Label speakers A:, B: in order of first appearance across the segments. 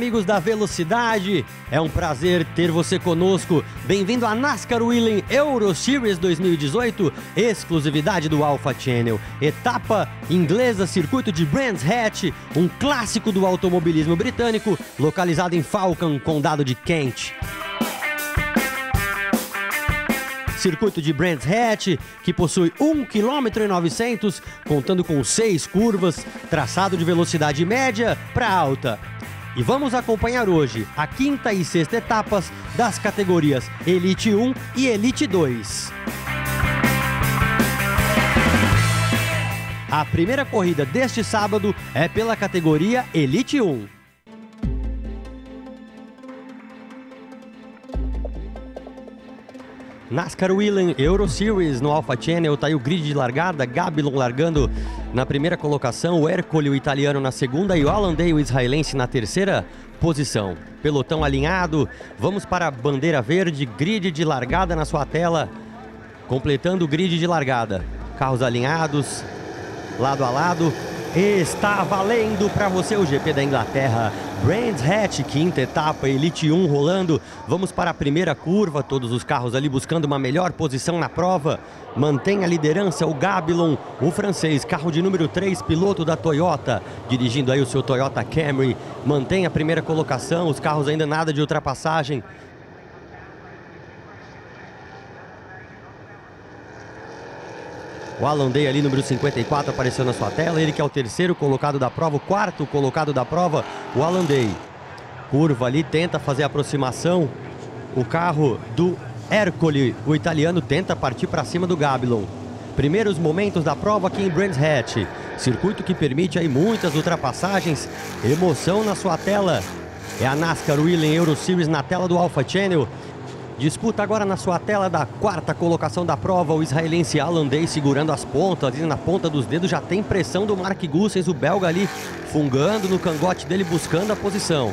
A: amigos da velocidade, é um prazer ter você conosco. Bem-vindo à NASCAR Wheeling Euro Series 2018, exclusividade do Alpha Channel. Etapa inglesa, circuito de Brands Hatch, um clássico do automobilismo britânico, localizado em Falcon, condado de Kent. Circuito de Brands Hatch, que possui 1,9 km, contando com 6 curvas, traçado de velocidade média para alta. E vamos acompanhar hoje a quinta e sexta etapas das categorias Elite 1 e Elite 2. A primeira corrida deste sábado é pela categoria Elite 1. NASCAR Wheeling Euro Series no Alpha Channel, tá aí o grid de largada, Gabilon largando na primeira colocação, o Ercole, o italiano, na segunda e o Alan Day, o israelense, na terceira posição. Pelotão alinhado, vamos para a bandeira verde, grid de largada na sua tela, completando o grid de largada. Carros alinhados, lado a lado. Está valendo para você o GP da Inglaterra, Brands Hatch, quinta etapa, Elite 1 rolando. Vamos para a primeira curva, todos os carros ali buscando uma melhor posição na prova. Mantém a liderança o Gabilon, o francês, carro de número 3, piloto da Toyota, dirigindo aí o seu Toyota Camry. Mantém a primeira colocação, os carros ainda nada de ultrapassagem. O Alan Day ali, número 54, apareceu na sua tela. Ele que é o terceiro colocado da prova, o quarto colocado da prova, o Alan Day. Curva ali, tenta fazer a aproximação. O carro do Ercole, o italiano, tenta partir para cima do Gabilon. Primeiros momentos da prova aqui em Brands Hatch. Circuito que permite aí muitas ultrapassagens. Emoção na sua tela. É a NASCAR Wheeling Euro Series na tela do Alpha Channel. Disputa agora na sua tela da quarta colocação da prova, o israelense Alan Day segurando as pontas, ali na ponta dos dedos, já tem pressão do Mark Gussens, o belga ali fungando no cangote dele, buscando a posição.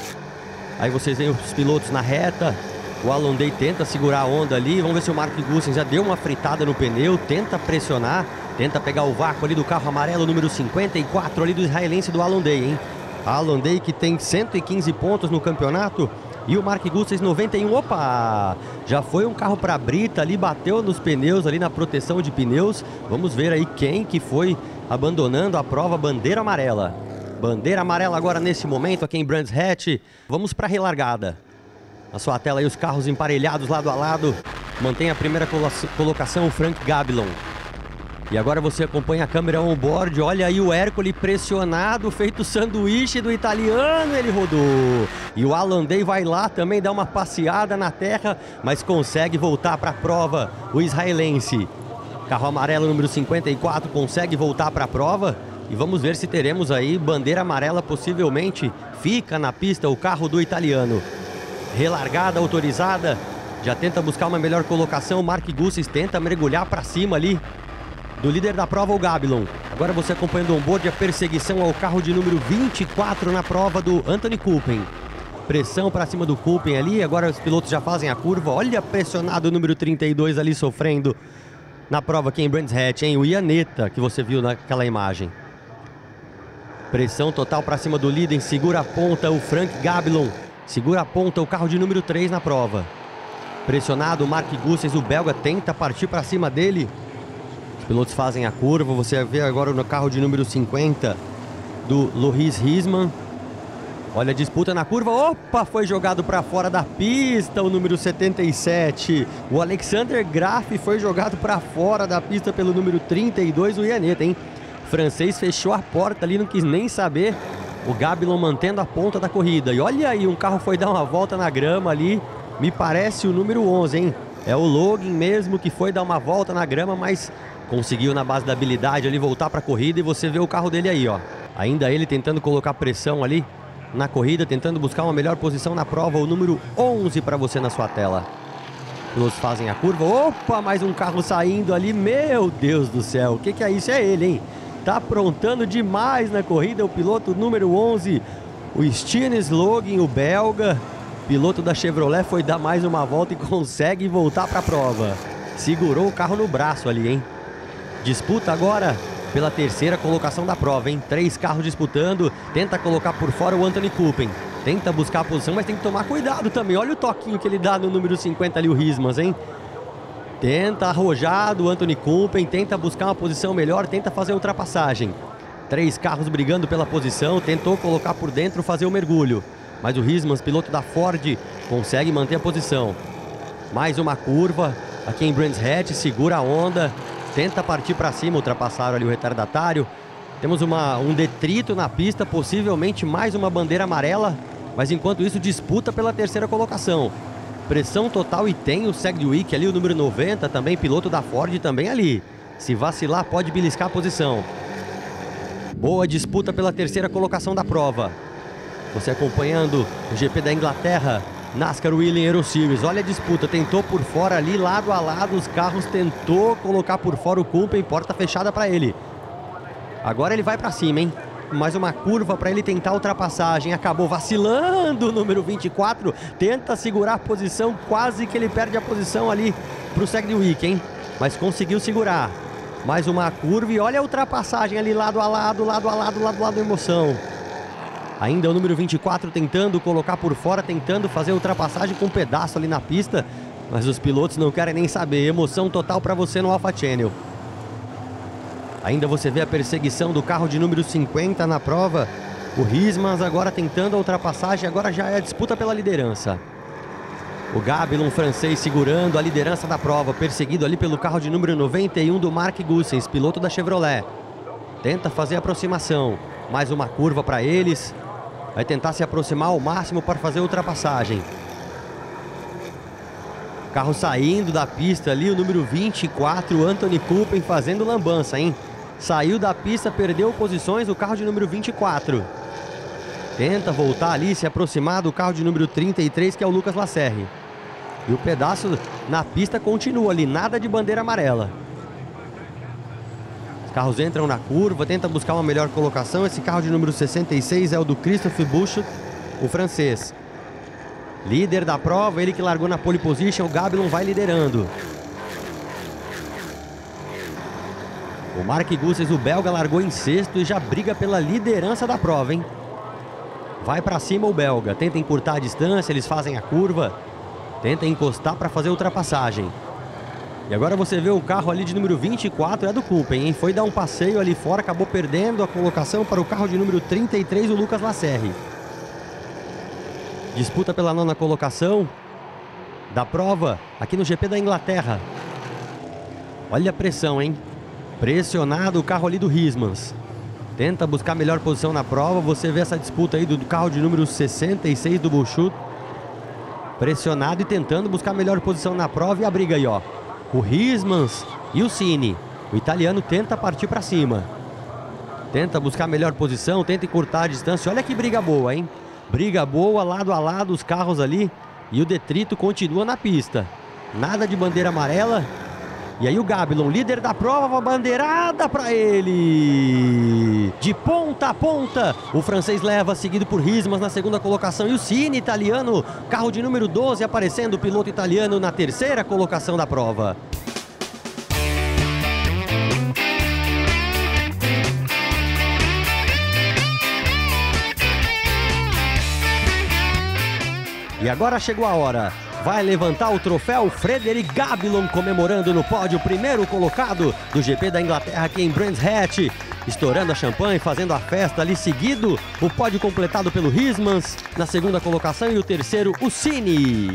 A: Aí vocês veem os pilotos na reta, o Alan Day tenta segurar a onda ali, vamos ver se o Mark Gussens já deu uma fritada no pneu, tenta pressionar, tenta pegar o vácuo ali do carro amarelo, número 54 ali do israelense do Alan Day, hein? Alan Day que tem 115 pontos no campeonato. E o Mark Gussens 91, opa! Já foi um carro para a brita ali, bateu nos pneus ali na proteção de pneus. Vamos ver aí quem que foi abandonando a prova, bandeira amarela. Bandeira amarela agora nesse momento aqui em Brands Hatch. Vamos para a relargada. Na sua tela aí os carros emparelhados lado a lado. Mantém a primeira colocação o Frank Gabilon. E agora você acompanha a câmera on-board, olha aí o Ercole pressionado, feito sanduíche do italiano, ele rodou. E o Alan Day vai lá também dar uma passeada na terra, mas consegue voltar para a prova, o israelense. Carro amarelo número 54 consegue voltar para a prova e vamos ver se teremos aí bandeira amarela, possivelmente fica na pista o carro do italiano. Relargada autorizada, já tenta buscar uma melhor colocação, o Mark Gussens tenta mergulhar para cima ali do líder da prova, o Gabilon. Agora você acompanhando o onboard, a perseguição ao carro de número 24 na prova do Anthony Kulpen. Pressão para cima do Kulpen ali, agora os pilotos já fazem a curva. Olha, pressionado o número 32 ali sofrendo na prova aqui em Brands Hatch, hein? O Iannetta, que você viu naquela imagem. Pressão total para cima do líder, segura a ponta o Frank Gabilon. Segura a ponta o carro de número 3 na prova. Pressionado o Mark Gussens, o belga tenta partir para cima dele. Pilotos fazem a curva, você vê agora no carro de número 50 do Loris Risman. Olha a disputa na curva, opa, foi jogado para fora da pista o número 77. O Alexander Graf foi jogado para fora da pista pelo número 32, o Iannetta, hein? O francês fechou a porta ali, não quis nem saber. O Gabilon mantendo a ponta da corrida. E olha aí, um carro foi dar uma volta na grama ali, me parece o número 11, hein? É o Logan mesmo que foi dar uma volta na grama, mas conseguiu na base da habilidade ali voltar para a corrida e você vê o carro dele aí, ó. Ainda ele tentando colocar pressão ali na corrida, tentando buscar uma melhor posição na prova, o número 11 para você na sua tela. Pilotos fazem a curva, opa, mais um carro saindo ali, meu Deus do céu, o que é isso? É ele, hein? Tá aprontando demais na corrida o piloto número 11, o Stynes Logan, o belga, piloto da Chevrolet, foi dar mais uma volta e consegue voltar para a prova. Segurou o carro no braço ali, hein? Disputa agora pela terceira colocação da prova, hein? 3 carros disputando, tenta colocar por fora o Anthony Kulpen. Tenta buscar a posição, mas tem que tomar cuidado também. Olha o toquinho que ele dá no número 50 ali, o Rismas, hein? Tenta arrojar do Anthony Kumpen, tenta buscar uma posição melhor, tenta fazer a ultrapassagem. 3 carros brigando pela posição, tentou colocar por dentro, fazer o mergulho. Mas o Rismas, piloto da Ford, consegue manter a posição. Mais uma curva aqui em Brands Hatch, segura a onda, tenta partir para cima, ultrapassaram ali o retardatário. Temos um detrito na pista, possivelmente mais uma bandeira amarela, mas enquanto isso disputa pela terceira colocação. Pressão total e tem o Sedgwick ali, o número 90, também piloto da Ford, também ali. Se vacilar, pode beliscar a posição. Boa disputa pela terceira colocação da prova. Você acompanhando o GP da Inglaterra, NASCAR Whelen Euro Series. Olha a disputa, tentou por fora ali, lado a lado, os carros tentou colocar por fora o Kumpen, porta fechada para ele. Agora ele vai para cima, hein? Mais uma curva para ele tentar a ultrapassagem. Acabou vacilando o número 24. Tenta segurar a posição. Quase que ele perde a posição ali para o Sedgwick, hein? Mas conseguiu segurar. Mais uma curva e olha a ultrapassagem ali lado a lado, lado a lado, lado a lado, emoção. Ainda o número 24 tentando colocar por fora, tentando fazer a ultrapassagem com um pedaço ali na pista. Mas os pilotos não querem nem saber. Emoção total para você no Alpha Channel. Ainda você vê a perseguição do carro de número 50 na prova. O Rismas agora tentando a ultrapassagem, agora já é a disputa pela liderança. O Gabelon francês segurando a liderança da prova, perseguido ali pelo carro de número 91 do Mark Gussens, piloto da Chevrolet. Tenta fazer a aproximação, mais uma curva para eles. Vai tentar se aproximar ao máximo para fazer a ultrapassagem. Carro saindo da pista ali, o número 24, Anthony Kumpen fazendo lambança, hein? Saiu da pista, perdeu posições, o carro de número 24. Tenta voltar ali, se aproximar do carro de número 33, que é o Lucas Lasserre. E o pedaço na pista continua ali, nada de bandeira amarela. Os carros entram na curva, tenta buscar uma melhor colocação. Esse carro de número 66 é o do Christophe Bouchut, o francês. Líder da prova, ele que largou na pole position, o Gabelon vai liderando. O Mark Gussens, o belga, largou em sexto e já briga pela liderança da prova, hein? Vai para cima o belga, tenta encurtar a distância, eles fazem a curva, tenta encostar para fazer a ultrapassagem. E agora você vê o carro ali de número 24, é do Kumpen, hein? Foi dar um passeio ali fora, acabou perdendo a colocação para o carro de número 33, o Lucas Lasserre. Disputa pela 9ª colocação da prova aqui no GP da Inglaterra. Olha a pressão, hein? Pressionado o carro ali do Rismas. Tenta buscar melhor posição na prova. Você vê essa disputa aí do carro de número 66 do Bouchut. Pressionado e tentando buscar melhor posição na prova. E a briga aí, ó. O Rismas e o Cini. O italiano tenta partir para cima. Tenta buscar melhor posição, tenta encurtar a distância. Olha que briga boa, hein? Briga boa, lado a lado, os carros ali. E o detrito continua na pista. Nada de bandeira amarela. E aí o Gabelon, líder da prova, bandeirada para ele. De ponta a ponta, o francês leva, seguido por Rismas na 2ª colocação. E o Cini, italiano, carro de número 12, aparecendo o piloto italiano na 3ª colocação da prova. E agora chegou a hora. Vai levantar o troféu Frederic Gabelon, comemorando no pódio o primeiro colocado do GP da Inglaterra aqui em Brands Hatch. Estourando a champanhe, fazendo a festa ali, seguido o pódio completado pelo Rismas na 2ª colocação e o terceiro, o Cini.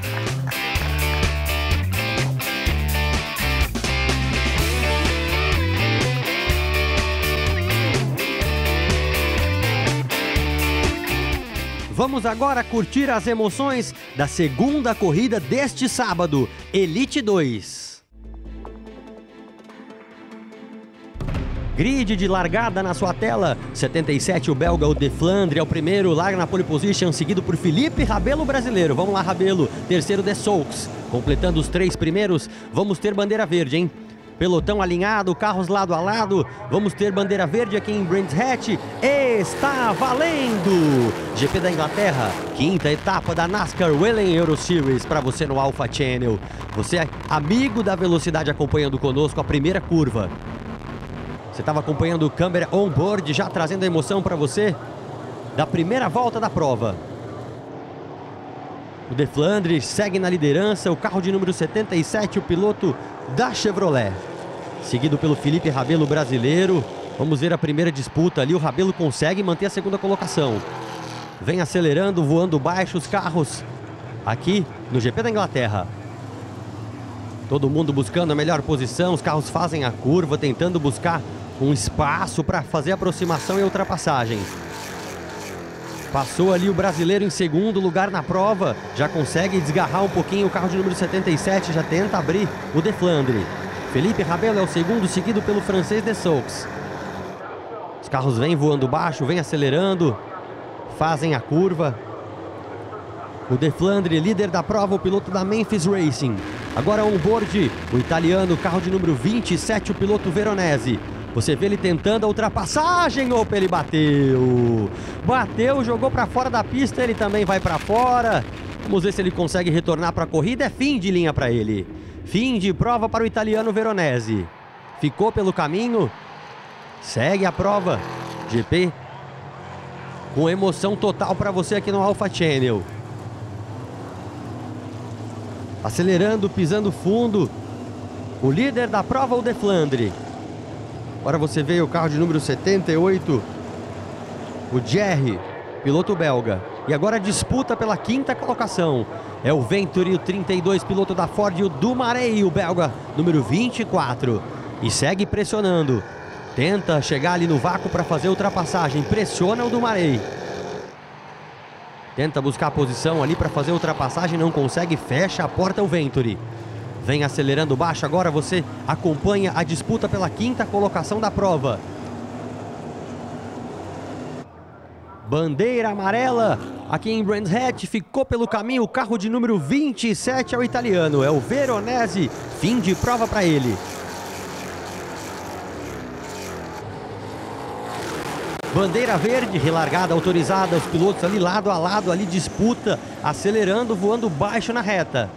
A: Vamos agora curtir as emoções da 2ª corrida deste sábado, Elite 2. Grid de largada na sua tela, 77 o belga, o De Flandre é o primeiro, larga na pole position, seguido por Felipe Rabelo, brasileiro. Vamos lá, Rabelo, terceiro De Soux, completando os 3 primeiros, vamos ter bandeira verde, hein? Pelotão alinhado, carros lado a lado. Vamos ter bandeira verde aqui em Brands Hatch. Está valendo! GP da Inglaterra, 5ª etapa da NASCAR Whelen Euro Series para você no Alpha Channel. Você é amigo da velocidade acompanhando conosco a primeira curva. Você estava acompanhando o câmera on-board, já trazendo a emoção para você da primeira volta da prova. O De Flandre segue na liderança, o carro de número 77, o piloto da Chevrolet. Seguido pelo Felipe Rabelo, brasileiro. Vamos ver a primeira disputa ali, o Rabelo consegue manter a segunda colocação. Vem acelerando, voando baixo os carros aqui no GP da Inglaterra. Todo mundo buscando a melhor posição, os carros fazem a curva, tentando buscar um espaço para fazer aproximação e ultrapassagem. Passou ali o brasileiro em segundo lugar na prova, já consegue desgarrar um pouquinho o carro de número 77, já tenta abrir o De Flandre. Felipe Rabelo é o segundo, seguido pelo francês Dessaux. Os carros vêm voando baixo, vêm acelerando, fazem a curva. O De Flandre, líder da prova, o piloto da Memphis Racing. Agora on-board, o italiano, carro de número 27, o piloto Veronese. Você vê ele tentando a ultrapassagem. Opa, ele bateu. Bateu, jogou para fora da pista, ele também vai para fora. Vamos ver se ele consegue retornar para a corrida. É fim de linha para ele. Fim de prova para o italiano Veronese. Ficou pelo caminho. Segue a prova. GP com emoção total para você aqui no Alpha Channel. Acelerando, pisando fundo. O líder da prova, o De Flandre. Agora você vê o carro de número 78, o Jerry, piloto belga. E agora disputa pela quinta colocação. É o Venturi, o 32, piloto da Ford, e o Dumarey, o belga, número 24. E segue pressionando. Tenta chegar ali no vácuo para fazer a ultrapassagem. Pressiona o Dumarey. Tenta buscar a posição ali para fazer a ultrapassagem. Não consegue, fecha a porta o Venturi. Vem acelerando baixo, agora você acompanha a disputa pela quinta colocação da prova. Bandeira amarela aqui em Brands Hatch, ficou pelo caminho o carro de número 27, é o italiano, é o Veronese, fim de prova para ele. Bandeira verde, relargada, autorizada, os pilotos ali lado a lado, ali disputa, acelerando, voando baixo na reta.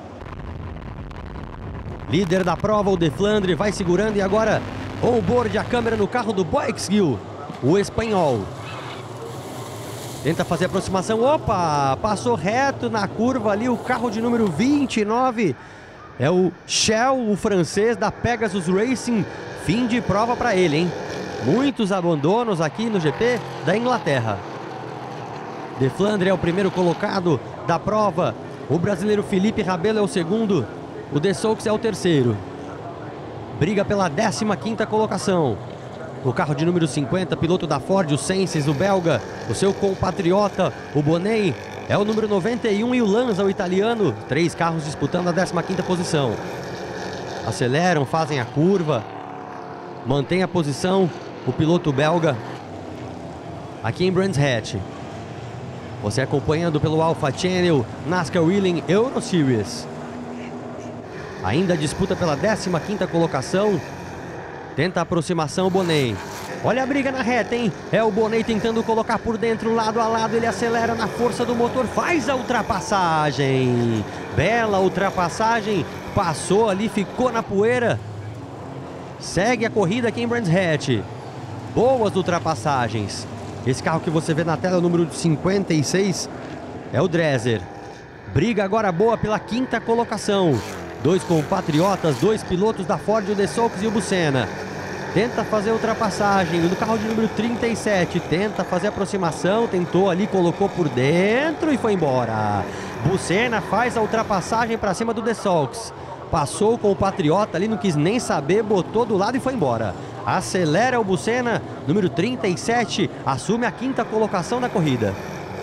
A: Líder da prova, o De Flandre, vai segurando e agora on-board a câmera no carro do Boixguiu, o espanhol. Tenta fazer a aproximação, opa, passou reto na curva ali o carro de número 29. É o Shell, o francês da Pegasus Racing, fim de prova para ele, hein? Muitos abandonos aqui no GP da Inglaterra. De Flandre é o primeiro colocado da prova, o brasileiro Felipe Rabelo é o segundo. O Dessaux é o terceiro. Briga pela 15ª colocação. O carro de número 50, piloto da Ford, o Senses, o belga. O seu compatriota, o Bonnet, é o número 91 e o Lanza, o italiano. 3 carros disputando a 15ª posição. Aceleram, fazem a curva. Mantém a posição o piloto belga. Aqui em Brands Hatch. Você acompanhando pelo Alpha Channel, NASCAR Wheeling Euro Series. Ainda disputa pela 15ª colocação. Tenta a aproximação o Bonnet. Olha a briga na reta, hein? É o Bonnet tentando colocar por dentro, lado a lado. Ele acelera na força do motor, faz a ultrapassagem. Bela ultrapassagem. Passou ali, ficou na poeira. Segue a corrida aqui em Brands Hatch. Boas ultrapassagens. Esse carro que você vê na tela, o número 56, é o Dresser. Briga agora boa pela 5ª colocação. 2 compatriotas, 2 pilotos da Ford, o Dessaux e o Bucena. Tenta fazer a ultrapassagem do carro de número 37. Tenta fazer a aproximação, tentou ali, colocou por dentro e foi embora. Bucena faz a ultrapassagem para cima do Dessaux. Passou com o patriota ali, não quis nem saber, botou do lado e foi embora. Acelera o Bucena, número 37, assume a 5ª colocação da corrida.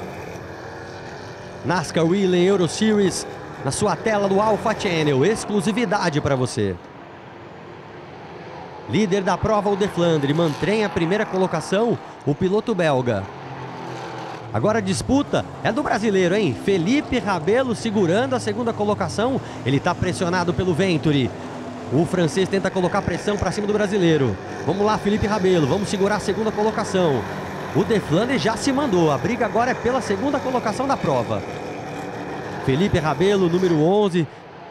A: NASCAR Wheeling Euro Series, na sua tela do Alpha Channel, exclusividade para você. Líder da prova, o De Flandre, mantém a primeira colocação, o piloto belga. Agora a disputa é do brasileiro, hein? Felipe Rabelo segurando a 2ª colocação, ele está pressionado pelo Venturi. O francês tenta colocar pressão para cima do brasileiro. Vamos lá, Felipe Rabelo, vamos segurar a 2ª colocação. O De Flandre já se mandou, a briga agora é pela 2ª colocação da prova. Felipe Rabelo, número 11.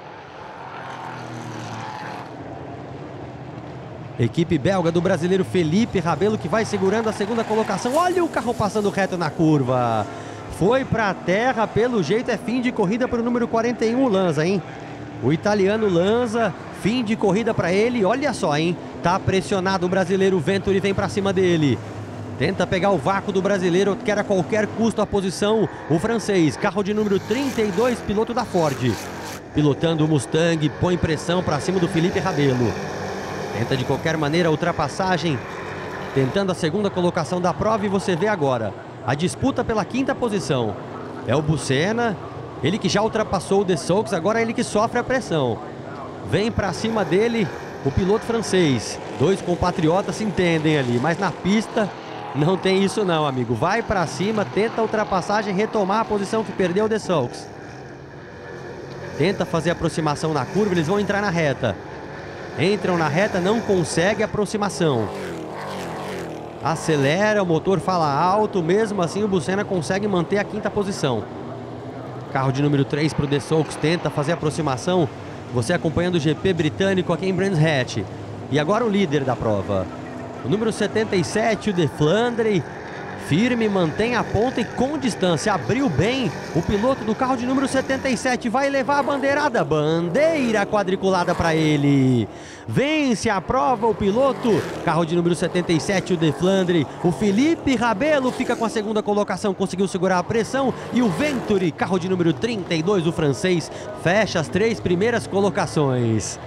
A: Equipe belga do brasileiro Felipe Rabelo, que vai segurando a 2ª colocação. Olha o carro passando reto na curva. Foi pra terra, pelo jeito é fim de corrida para o número 41, Lanza, hein? O italiano Lanza, fim de corrida para ele, olha só, hein? Tá pressionado o brasileiro, o Venturi vem pra cima dele. Tenta pegar o vácuo do brasileiro, quer a qualquer custo a posição, o francês, carro de número 32, piloto da Ford. Pilotando o Mustang, põe pressão pra cima do Felipe Rabelo. Tenta de qualquer maneira a ultrapassagem, tentando a segunda colocação da prova e você vê agora a disputa pela quinta posição. É o Bucena, ele que já ultrapassou o Dessaux, agora é ele que sofre a pressão. Vem pra cima dele o piloto francês. Dois compatriotas se entendem ali, mas na pista não tem isso não, amigo. Vai pra cima, tenta a ultrapassagem, retomar a posição que perdeu o Dessaux. Tenta fazer a aproximação na curva, eles vão entrar na reta. Entram na reta, não consegue aproximação. Acelera, o motor fala alto, mesmo assim o Bucena consegue manter a quinta posição. Carro de número 3 para o Dessaux, tenta fazer a aproximação. Você acompanhando o GP britânico aqui em Brands Hatch. E agora o líder da prova. O número 77, o De Flandre, firme, mantém a ponta e com distância. Abriu bem o piloto do carro de número 77. Vai levar a bandeirada. Bandeira quadriculada para ele. Vence a prova o piloto. Carro de número 77, o De Flandre. O Felipe Rabelo fica com a segunda colocação. Conseguiu segurar a pressão. E o Venturi, carro de número 32, o francês, fecha as 3 primeiras colocações.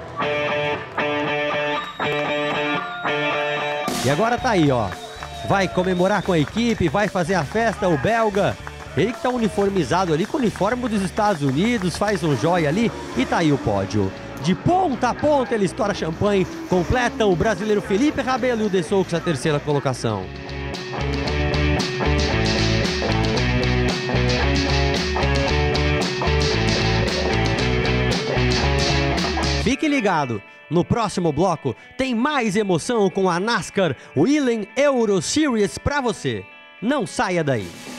A: E agora tá aí, ó. Vai comemorar com a equipe, vai fazer a festa, o belga. Ele que tá uniformizado ali com o uniforme dos Estados Unidos, faz um jóia ali e tá aí o pódio. De ponta a ponta ele estoura champanhe, completa o brasileiro Felipe Rabelo e o Dessaux a terceira colocação. Fique ligado, no próximo bloco tem mais emoção com a NASCAR Williams Euro Series para você. Não saia daí.